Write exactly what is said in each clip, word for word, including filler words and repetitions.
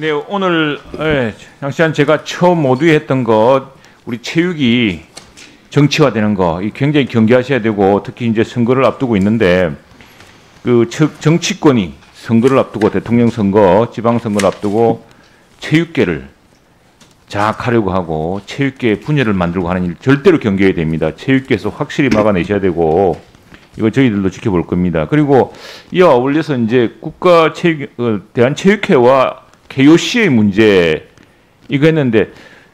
네, 오늘 예, 양시한 제가 처음 모두에 했던 것 우리 체육이 정치화되는 거 이 굉장히 경계하셔야 되고 특히 이제 선거를 앞두고 있는데 그 정치권이 선거를 앞두고 대통령 선거, 지방 선거를 앞두고 체육계를 장악하려고 하고 체육계의 분열을 만들고 하는 일 절대로 경계해야 됩니다. 체육계에서 확실히 막아내셔야 되고 이거 저희들도 지켜볼 겁니다. 그리고 이와 어울려서 이제 국가체육 어, 대한체육회와 케이오씨의 문제 이거 했는데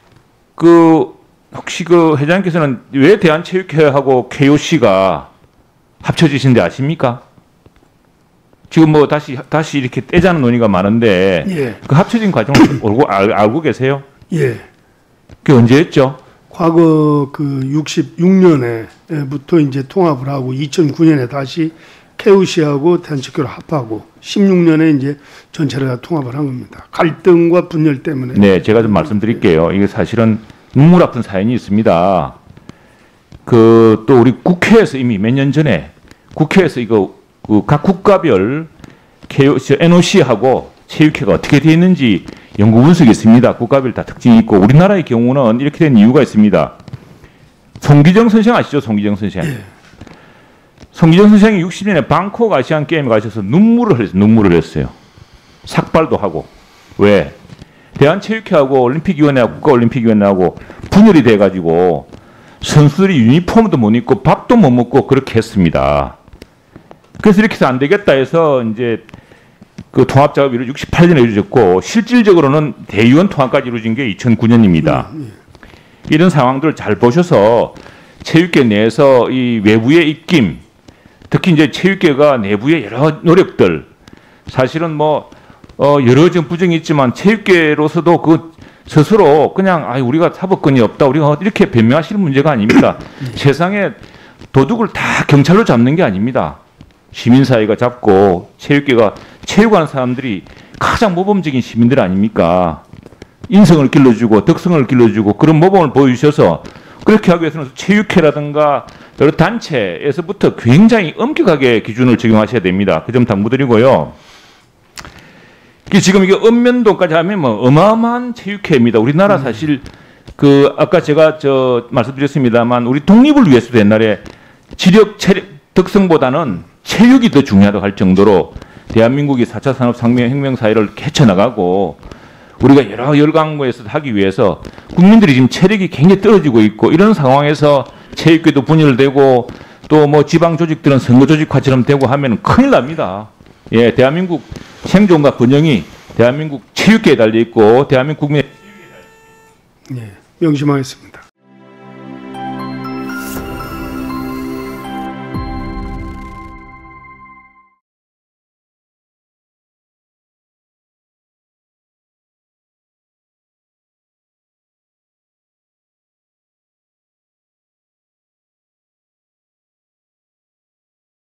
그 혹시 그 회장님께서는 왜 대한체육회하고 케이오씨가 합쳐지신데 아십니까? 지금 뭐 다시 다시 이렇게 떼자는 논의가 많은데 예. 그 합쳐진 과정을 알고, 알, 알고 계세요? 예. 그게 언제였죠? 과거 그 육십육 년에부터 이제 통합을 하고 이천구 년에 다시 케이오씨하고 대한체육회를 합하고 십육 년에 이제 전체를 다 통합을 한 겁니다. 갈등과 분열 때문에. 네, 제가 좀 말씀드릴게요. 이게 사실은 눈물 아픈 사연이 있습니다. 그 또 우리 국회에서 이미 몇 년 전에 국회에서 이거 그 각 국가별 케이오씨, 엔오씨하고 체육회가 어떻게 되어 있는지 연구 분석이 있습니다. 국가별 다 특징이 있고 우리나라의 경우는 이렇게 된 이유가 있습니다. 송기정 선생 아시죠? 송기정 선생. 예. 송기정 선생이 육십 년에 방콕 아시안 게임에 가셔서 눈물을 흘렸어요. 눈물을 했어요. 삭발도 하고. 왜? 대한체육회하고 올림픽위원회하고 국가올림픽위원회하고 분열이 돼가지고 선수들이 유니폼도 못 입고 밥도 못 먹고 그렇게 했습니다. 그래서 이렇게 해서 안 되겠다 해서 이제 그 통합 작업이 육십팔 년에 이루어졌고 실질적으로는 대의원 통합까지 이루어진 게 이천구 년입니다. 음, 예. 이런 상황들을 잘 보셔서 체육계 내에서 이 외부의 입김, 특히 이제 체육계가 내부의 여러 노력들, 사실은 뭐 어 여러 좀 부정이 있지만 체육계로서도 그 스스로 그냥 아 우리가 사법권이 없다, 우리가 이렇게 변명하시는 문제가 아닙니다. 음. 세상에 도둑을 다 경찰로 잡는 게 아닙니다. 시민사회가 잡고 체육계가 체육하는 사람들이 가장 모범적인 시민들 아닙니까? 인성을 길러주고 덕성을 길러주고 그런 모범을 보여주셔서 그렇게 하기 위해서는 체육회라든가 여러 단체에서부터 굉장히 엄격하게 기준을 적용하셔야 됩니다. 그 점 당부드리고요. 지금 이게 읍면동까지 하면 뭐 어마어마한 체육회입니다. 우리나라 사실 그 아까 제가 저 말씀드렸습니다만 우리 독립을 위해서도 옛날에 지력, 체력, 덕성보다는 체육이 더 중요하다고 할 정도로 대한민국이 사 차 산업혁명 사회를 헤쳐나가고 우리가 여러 열강구에서 하기 위해서 국민들이 지금 체력이 굉장히 떨어지고 있고 이런 상황에서 체육계도 분열되고 또 뭐 지방 조직들은 선거 조직화처럼 되고 하면 큰일 납니다. 예, 대한민국 생존과 번영이 대한민국 체육계에 달려 있고 대한민국 국민의 예, 명심하겠습니다.